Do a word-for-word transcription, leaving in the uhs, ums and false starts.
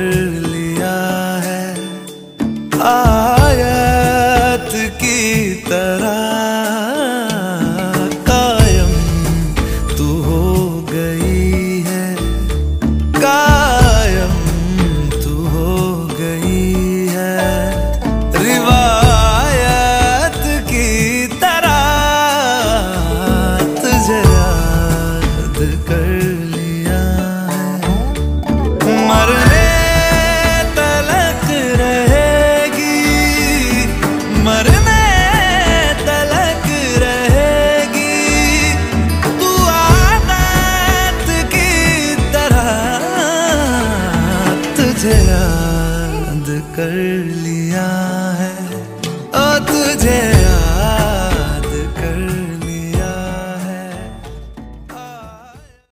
कर लिया है। आयत की तरह कायम तू हो गई है, कायम तू हो गई है। रिवायत की तरह तुझे याद कर लिया है। मरने तलक रहेगी, मरने तलक रहेगी तू आदत की तरह, तुझे याद कर लिया।